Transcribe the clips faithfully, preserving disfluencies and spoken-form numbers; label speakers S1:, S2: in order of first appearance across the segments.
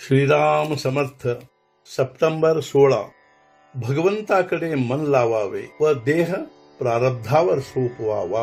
S1: Shriram Samarth. September सोळा. भगवंताकडे मन लावावे व देह प्रारब्धावर सोपवावा.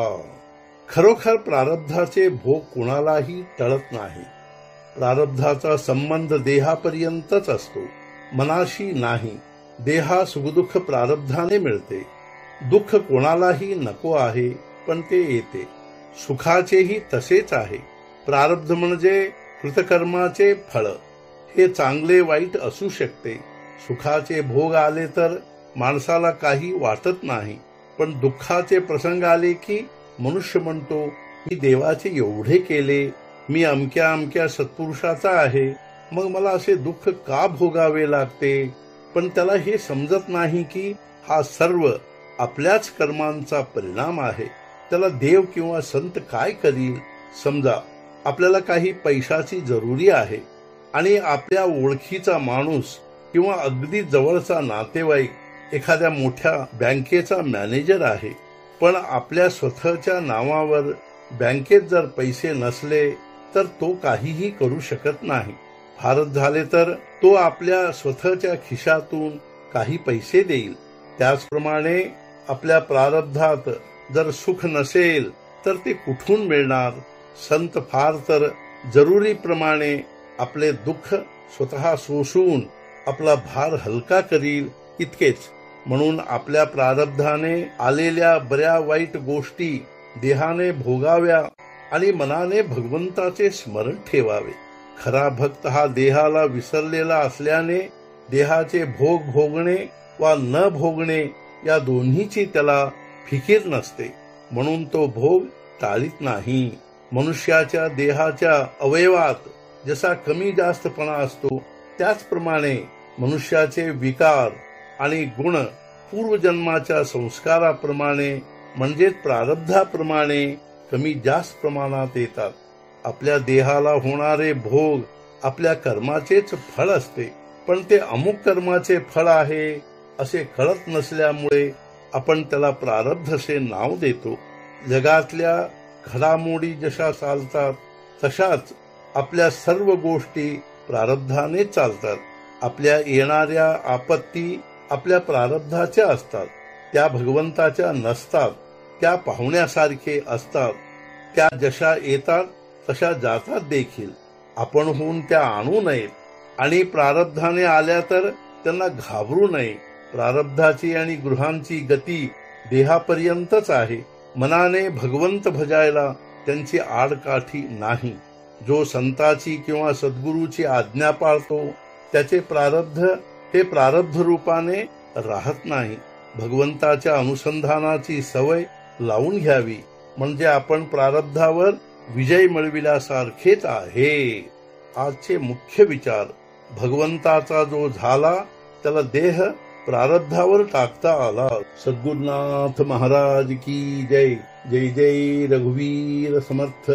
S1: खरोखर प्रारब्धाचे भोग कुणालाही टळत नाही. प्रारब्धाचा संबंध देहापर्यंतच असतो, मनाशी नाही. देहा सुखदुःख प्रारब्धाने मिळते. दुःख कोणालाही नको आहे, पण ते येते. सुखाचेही तसेच आहे. प्रारब्ध म्हणजे कृतकर्माचे फळ. हे चांगले वाईट असू शकते. सुखाचे भोग आले तर माणसाला काही वाटत नाही, पण दुःखाचे प्रसंग आले की मनुष्य म्हणतो, मी देवाचे एवढे केले, मी अमक्या अमक्या सत्पुरुषाचा आहे, मग मला असे दुःख का भोगावे लागते. पण त्याला हे समजत नाही की हा सर्व आपल्याच कर्मांचा परिणाम आहे. त्याला देव किंवा संत काय करील. समजा आपल्याला काही पैशाची जरुरी आहे आणि आपल्या ओळखीचा माणूस किंवा अगदी जवळचा नातेवाईक एखाद्या मोठ्या बँकेचा मॅनेजर आहे, पण आपल्या स्वतःच्या नावावर बँकेत जर पैसे नसले तर तो काहीही करू शकत नाही. फारच झाले तर तो आपल्या स्वतःच्या खिशातून काही पैसे देईल. त्याचप्रमाणे आपल्या प्रारब्धात जर सुख नसेल तर ते कुठून मिळणार. संत फार तर जरुरीप्रमाणे आपले दुःख स्वतः सोसून आपला भार हलका करील इतकेच. म्हणून आपल्या प्रारब्धाने आलेल्या बऱ्या वाईट गोष्टी देहाने भोगाव्या आणि मनाने भगवंताचे स्मरण ठेवावे. खरा भक्त हा देहाला विसरलेला असल्याने देहाचे भोग भोगणे वा न भोगणे या दोन्हीची त्याला फिकीर नसते, म्हणून तो भोग टाळीत नाही. मनुष्याच्या देहाच्या अवयवात जसा कमी जास्तपणा असतो, त्याचप्रमाणे मनुष्याचे विकार आणि गुण पूर्वजन्माच्या संस्काराप्रमाणे म्हणजे प्रारब्धाप्रमाणे कमी जास्त प्रमाणात येतात. आपल्या देहाला होणारे भोग आपल्या कर्माचेच फळ असते, पण ते अमुक कर्माचे फळ आहे असे कळत नसल्यामुळे आपण त्याला प्रारब्ध असे नाव देतो. जगातल्या घडामोडी जशा चालतात तशाच आपल्या सर्व गोष्टी प्रारब्धाने चालतात. आपल्या येणाऱ्या आपत्ती आपल्या प्रारब्धाच्या असतात. त्या भगवंताच्या नसतात. त्या पाहुण्यासारखे असतात. त्या जशा येतात तशा जातात देखील. आपण होऊन त्या आणू नयेत आणि प्रारब्धाने आल्या तर त्यांना घाबरू नये. प्रारब्धाची आणि गृहांची गती देहापर्यंतच आहे. मनाने भगवंत भजायला त्यांची आडकाठी नाही. जो संताची किंवा सद्गुरूची आज्ञा पाळतो त्याचे प्रारब्ध हे प्रारब्ध रूपाने राहत नाही. भगवंताच्या अनुसंधानाची सवय लावून घ्यावी, म्हणजे आपण प्रारब्धावर विजय मिळविल्यासारखेच आहे. आजचे मुख्य विचार. भगवंताचा जो झाला त्याला देह प्रारब्धावर टाकता आला. सद्गुरुनाथ महाराज की जय. जय जय रघुवीर समर्थ.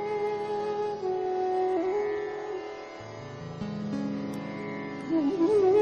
S2: Mm-hmm.